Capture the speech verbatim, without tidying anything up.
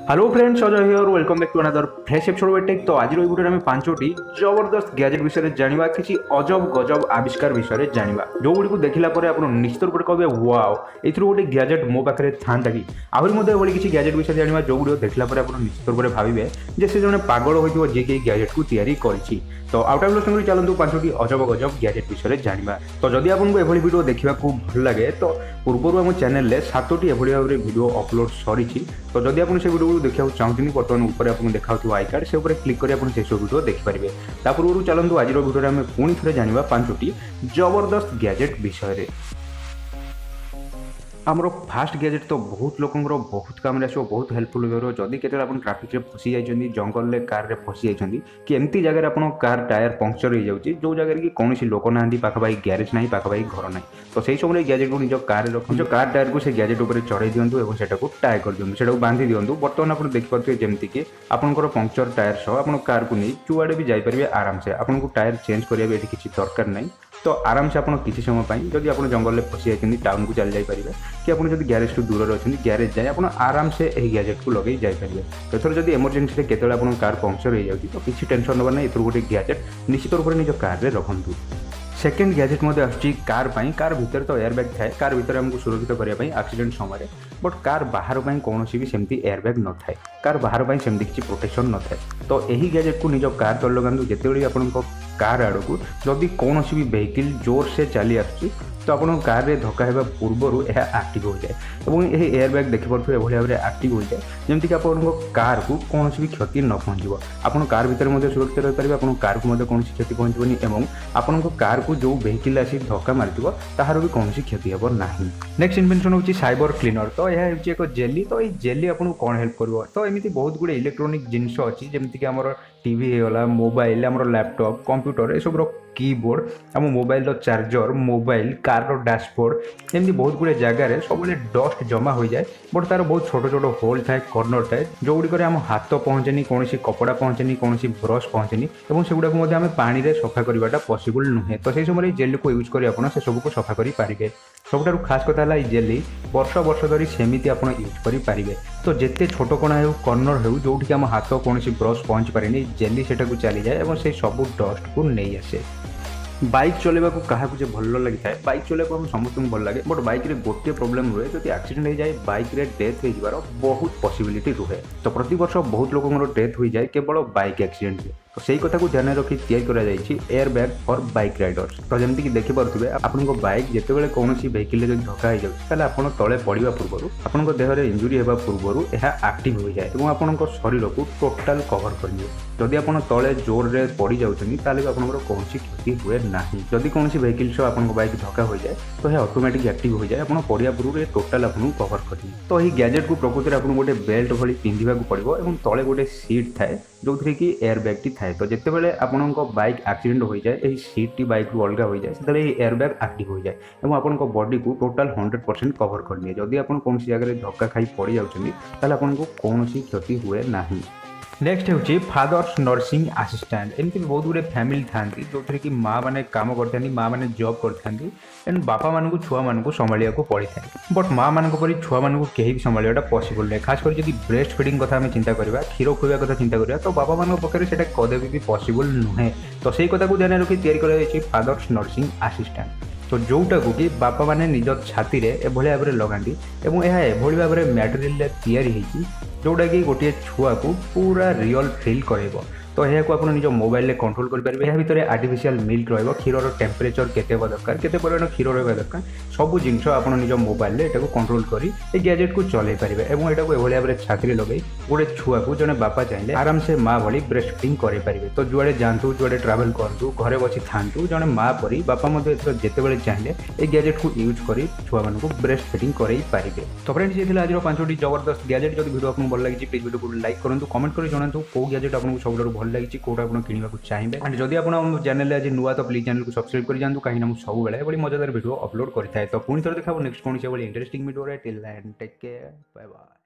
Hello friends, Ajay here welcome back to another fresh episode of tech. तो आज video में पांचटी जबरदस्त गैजेट विषय जानिबा, किछि अजब गजब आविष्कार विषय जानिबा, जो गुडी को देखिला परे आपण निश्चित रूप कहबे वाओ, एथरो गोटे गैजेट मो पाखरे थांता कि आहुरी मध्ये एभली किछि गैजेट विषय जानिबा, जो गुडी देखिला परे आपण निश्चित रूप भाबिबे जे से जने पागल होइथिबो जे कि गैजेट को तैयारी करछि। तो आउट ऑफ लॉस चलतु पांचटी अजब गजब गैजेट विषय जानिबा। तो जदि आपको एभली वीडियो देखा भल लगे तो पूर्व आम चैनल में सातटी एभली भाव में वीडियो अपलोड सरी। तो जदि आप से वीडियो देखा चाहते बर्तमान ऊपर आपको देखा आई कार्ड से क्लिक कर आप से वीडियो देखिपारे। ता पूर्व चलतु आज वीडियो में पुणी थे जाना पांचटी जबरदस्त गैजेट विषय। आमर फास्ट गैजेट तो बहुत लोक बहुत काम आसो, बहुत हेल्पफुल हो। जदि के ट्राफिक फसी जाइए, जंगल में कार रे फसी जाइए कि एमती जगह आप कार टायर पंक्चर हो जाए, जो जगह कि कौन लोक ना पाखापाखि ग्यारेज ना पाखापाखि घर ना, तो सही समय गैजेट को निज कार रख निज कार टायर को गैजेट उपर चढ़ाई दिंतु और सेटा टाई कर दिंतु, से बांधि दिंतु। बर्तमान आप देखिए जमीक कि आपंकर पंक्चर टायर सह आप कार को नहीं चुआड़े भी जापारे आराम से, आपको टायर चेंज करा भी किसी दरकार नहीं। तो आराम से आप किसी समय जब आप जंगल में फसी जाती टाउन को चली जापारे कि आप जब ग्यारेज टू दूर अच्छे ग्यारेज जाए आप आराम से यही गैजेट को लगे जापारे। तो एथर जब इमरजेन्सी केतले आप कार पंक्चर हो जाए तो किसी टेंशन नबार ना, एथर गोटे गैजेट निश्चित रूप से निज कार में रखु। सेकेंड गैजेट मध्य आसुची कार पाई। कार भितर तो एयरबैग थाए, कार भितर हमको सुरक्षित करने एक्सीडेंट समय, बट कार बाहर पाई कौन भी सेमती एयरबैग न थाए, कार बाहर पाई सेमती किसी प्रोटेक्शन न थाए। तो यही गैजेट को निज कार तले लगातु, जिते आप कार आड़ को जदि कौन भी वेहिकल जोर से चली आसुची तो आप कार रे धक्का होगा पूर्वर यह एक्टिव हो जाए और यह एयरबैग देखिपे एभली भाव में एक्टिव हो जाए जमीक आप कार को कौन भी क्षति न पहुँचो। आप कार भितर सुरक्षित रही पारे, आप कार को कौन क्षति पहुँचनी और आपण कार को जो वेहिकल आसी धक्का मार तार भी कौन क्षति हे ना। नेक्स्ट इन्वेंशन हूँ साइबर क्लीनर। तो यह एक जेली। तो ये जेली आपको कौन हेल्प कर, तो एमती बहुत गुड़े इलेक्ट्रोनिक जिनस अच्छी जमीक आम टीवी होगा, मोबाइल, आम लैपटॉप, कंप्यूटर, ये सब कीबोर्ड, आम mobile charger, mobile, car dashboard, एमती बहुत गुड़े जगार सब डस्ट जमा हो जाए, बट तार बहुत छोट छोट होल थाए, कर्नर थाए, जो गुड़िक आम हाथ पहुँचेनी, कौन कपड़ा पहुँचेनी, कौन ब्रश पहुँचेनी और से गुड़ाक आम पानी में सफा करवाटा पॉसिबल नुहे। तो से समय जेल को यूज कर आप सबको सफा करेंगे। सबुठ खास कथा है जेली वर्ष वर्ष धरी सेमती आप यूज करेंगे। तो जिते छोट कणा हो, कर्नर हो, जो आम हाथ कौन ब्रश पहुँच पारे, जेली से चली जाए और से सब डस्ट को नहीं आसे। बाइक चलेबा को क्या भल लगी था, बाइक चलेबा हम समस्त भल लगे, बट बाइक रे गोटे प्रोब्लेम रुए, जो एक्सीडेंट हो जाए बाइक रे डेथ हो बहुत पॉसिबिलिटी रुहे। तो प्रति वर्ष बहुत लोगों डेथ हो जाए केवल बाइक एक्सीडेंट से। तो सही कथा को ध्यान रखी तैयारी करा जायछि एयरबैग फॉर बाइक राइडर्स। तो जमीक कि देखिपे आपन बाइक जिते कौन वेहिकल जब धक्का हो जाए आप तले पड़ा पूर्व आपन देहर इंजुरी होगा पूर्व यह एक्टिव हो जाए और आपन शरीर को टोटाल कवर कर। जदि आप तले जोर रे पड़ जाऊँगी ताले आप कौन क्षति हुए ना। जदि कौन वेहिकल सह आप बाइक धक्का हो जाए तो यह ऑटोमेटिक एक्टिव हो जाए, आप पड़ा पूर्व टोटाल आपको कवर कर। तो यही गैजेट को प्रकृति में आपको गोटे बेल्ट भली पिंधा पड़ो और तले गोटे सीट थाए जो थी कि एयरबैग टी थाए। तो जिते बड़े आपण बाइक एक्सीडेंट हो जाए, यही सीट टी बाइक रू अलग हो जाए, से एयरबैग एक्टिव हो जाए और आपण बॉडी को टोटाल हंड्रेड परसेंट कवर कर दिए। जदि आप कौन जगह धक्का खाई पड़ जाऊँगी आपको कौन क्षति हुए ना। नेक्स्ट हूँ फादर्स नर्सिंग आसिस्टेंट। एमती बहुत गुड़े फैमिली था जो थी कि माँ मैंने कम करता, माँ मैंने जॉब करते एंड बापा मानू छुआ मानू संभाल पड़ी था, बट माँ मान पर छुआ मानू कहीं भी संभालवाटा पॉसिबल नहीं। खास कर जब ब्रेस्ट फीडिंग कथा आम चिंता करवा, क्षीर खुआ कथा चिंता करवा, तो बापा मान पक्षे से कदे भी पॉसिबल नुहे। तो सही कथा को ध्यान रखी तैयारी कर फादर्स नर्सिंग आसिस्टेंट। तो जोटा को कि बापा माने निज छाती रे एभली भाव में लगाती और यह एभली भाव में मटेरियल तैयारी जोटा कि गोटे छुआ को पूरा रियल फिल करेब। तो यह आप निज मोबाइल में कंट्रोल करेंगे। यह भितर आर्टिफिशियल मिल्क रहा, क्षीर टेम्परेचर केते दरकार, केते परिमाण क्षीर रहा दरकार, सब जिनस आप निज मोबाइल में यहाँ कंट्रोल कर गैजेट को चलई पारे और यहाँ एभली भाव में छाती लगे गोटे छुआ को जड़े बापा चाहिए आराम से माँ भली ब्रेस्ट फीडिंग करेंगे। तो जुआड़े जातु, जुआड़े ट्रावेल करूँ, घरे बसी था जड़े माँ परी बापा जिते चाहिए ये गैजेट को यूज कर छुआ मान ब्रेस्ट फीडिंग कर पारे। तो फ्रेंड्स ये आज पांचटी जबरदस्त गैजेट। जब वीडियो आपको भल लगी प्लीज वीडियो को लाइक करूँ, कमेंट कर जनातु कौ गैजेट आपको सब भल लगी, कौटा आप किणवा चाहिए। एंड जदि आप चैनल आज नुआ तो प्लीज चैनल को सब्सक्राइब कर जातु, कहीं मुझे सब बड़े मजादार वीडियो अपलोड करता है। तो पुणी थोड़ा देखा नेक्स्ट कौन से interesting video. Till then take care, bye bye.